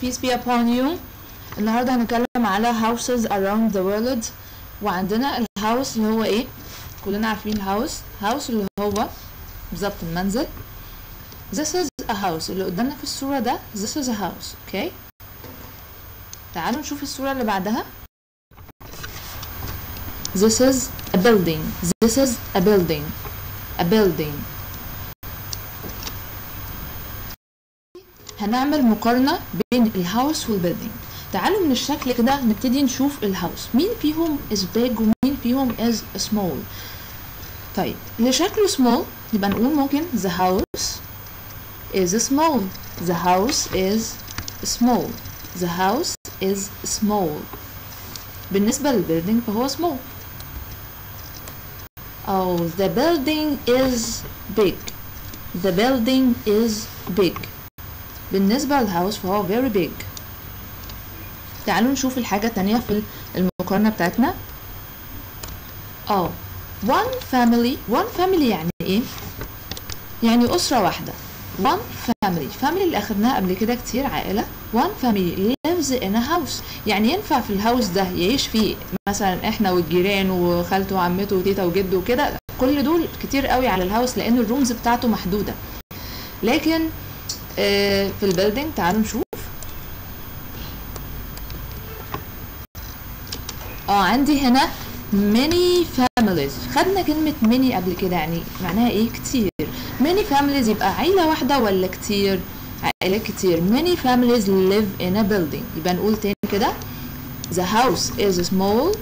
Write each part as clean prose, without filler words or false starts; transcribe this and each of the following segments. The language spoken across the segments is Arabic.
peace be upon you. النهاردة هنتكلم على houses around the world. وعندنا الهاوس اللي هو ايه؟ كلنا عارفين الهاوس اللي هو بالظبط المنزل. This is a house. اللي قدامنا في الصورة ده this is a house. اوكي، تعالوا نشوف الصورة اللي بعدها. This is a building. This is a building. A building. هنعمل مقارنة بين الهاوس والبيلدينج. تعالوا من الشكل كده نبتدي نشوف الهاوس مين فيهم is big ومين فيهم is small. طيب اللي شكله small يبقى نقول ممكن the house is small. The house is small. The house is small. بالنسبة للبيلدينج فهو small. Oh, the building is big. The building is big. بالنسبة للهاوس فهو very big. تعالوا نشوف الحاجة التانية في المقارنة بتاعتنا. one family يعني ايه؟ يعني أسرة واحدة. one family اللي أخدناها قبل كده كتير، عائلة. one family lives in a house. يعني ينفع في الهاوس ده يعيش فيه مثلا احنا والجيران وخالته وعمته وتيتا وجده وكده، كل دول كتير قوي على الهاوس لأن الرومز بتاعته محدودة. لكن في البيلدينج تعالوا نشوف. عندي هنا many families. خدنا كلمة many قبل كده، يعني معناها ايه؟ كتير. many families يبقى عيلة واحدة ولا كتير؟ عائلات كتير. many families live in a building. يبقى نقول تاني كده the house is small.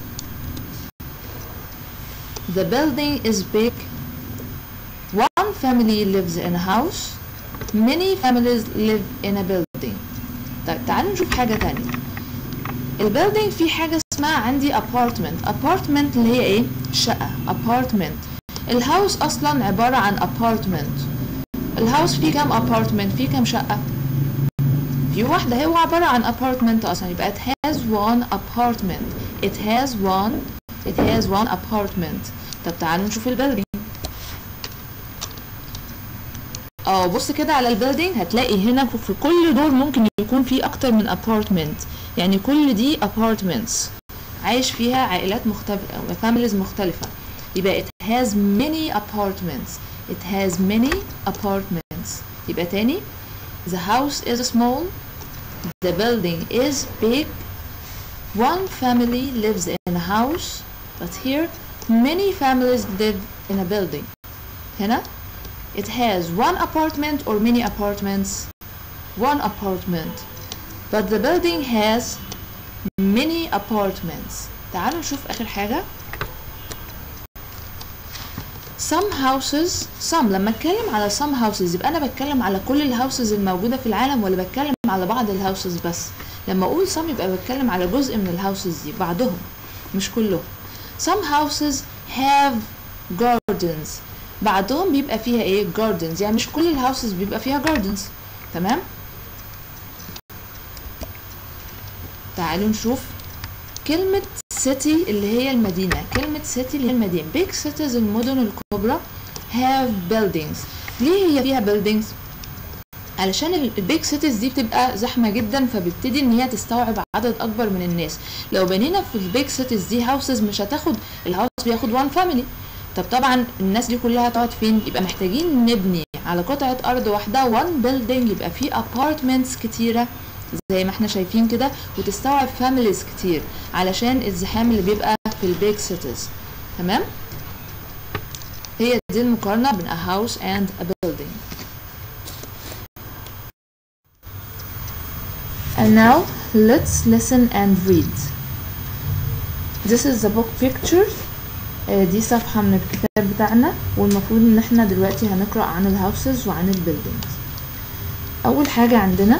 The building is big. One family lives in a house. Many families live in a building. طيب تعالوا نشوف حاجة تانية. البيلدينج في حاجة اسمها عندي apartment اللي هي ايه؟ شقة. apartment. الهاوس اصلا عبارة عن apartment. الهاوس فيه كام apartment؟ فيه كام شقة؟ في واحدة، هو عبارة عن apartment اصلا، يبقى it has one apartment. It has one apartment. طب تعالوا نشوف البيلدينج. بص كده على البيلدينج هتلاقي هنا في كل دور ممكن يكون في اكتر من apartment. يعني كل دي apartments عايش فيها عائلات مختلفة أو families مختلفة. يبقى it has many apartments. It has many apartments. يبقى تاني the house is small. The building is big. One family lives in a house. But here many families live in a building. هنا it has one apartment or many apartments? One apartment. But the building has many apartments. تعالوا نشوف آخر حاجة. Some houses. لما اتكلم على some houses يبقى أنا بتكلم على كل الهاوسز الموجودة في العالم ولا بتكلم على بعض الهاوسز بس؟ لما أقول some يبقى بتكلم على جزء من الهاوسز دي، بعضهم مش كلهم. Some houses have gardens. بعضهم بيبقى فيها ايه؟ gardens. يعني مش كل الهاوسز بيبقى فيها gardens. تمام؟ تعالوا نشوف كلمة city اللي هي المدينة. كلمة city اللي هي المدينة. big cities المدن الكبرى have buildings. ليه هي فيها buildings؟ علشان البيج cities دي بتبقى زحمة جدا، فبتبتدي ان هي تستوعب عدد اكبر من الناس. لو بنينا في البيج cities دي هاوسز مش هتاخد، الهاوس بياخد one family. طب طبعا الناس دي كلها تقعد فين؟ يبقى محتاجين نبني على قطعة ارض واحدة one building يبقى فيه apartments كتيرة زي ما احنا شايفين كده، وتستوعب families كتير علشان الزحام اللي بيبقى في البيج cities. تمام؟ هي دي المقارنة بين a house and a building. And now let's listen and read. This is the book picture. دي صفحة من الكتاب بتاعنا، والمفروض ان احنا دلوقتي هنقرأ عن الهاوسز وعن البيلدينجز. اول حاجة عندنا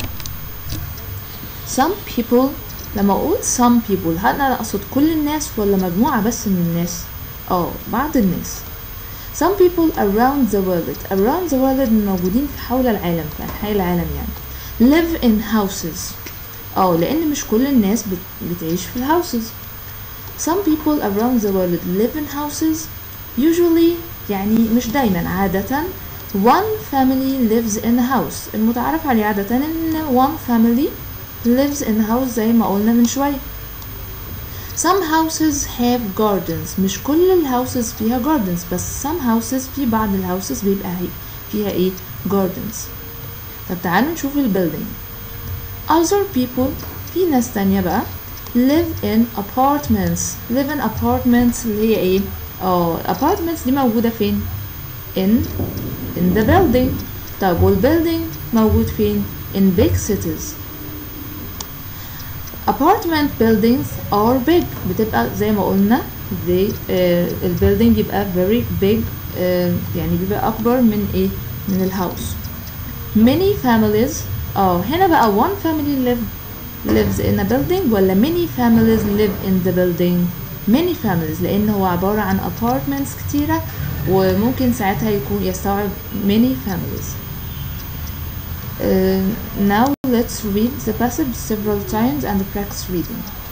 some people. لما اقول some people هل انا اقصد كل الناس ولا مجموعة بس من الناس؟ بعض الناس. some people around the world موجودين في حول العالم، في انحاء العالم يعني. live in houses. لان مش كل الناس بتعيش في الهاوسز. some people around the world live in houses. usually يعني مش دايما، عادة one family lives in a house. المتعارف عليه عادة ان one family lives in a house زي ما قلنا من شوية. some houses have gardens. مش كل الهاوسز فيها gardens، بس some houses في بعض الهاوسز بيبقى فيها ايه gardens. طب تعالوا نشوف البيلدينج. other people في ناس تانية بقى live in apartments. live in apartments اللي هي ايه؟ apartments دي موجودة فين؟ in the building. طب والbuilding موجود فين؟ in big cities. apartment buildings are big. بتبقى زي ما قلنا الbuilding بيبقى very big، يعني بيبقى أكبر من ايه؟ من الهاوس. many families هنا بقى one family lives in a building ولا many families live in the building؟ many families، لأن هو عبارة عن apartments كتيرة وممكن ساعتها يكون يستوعب many families. Now let's read the passage several times and practice reading.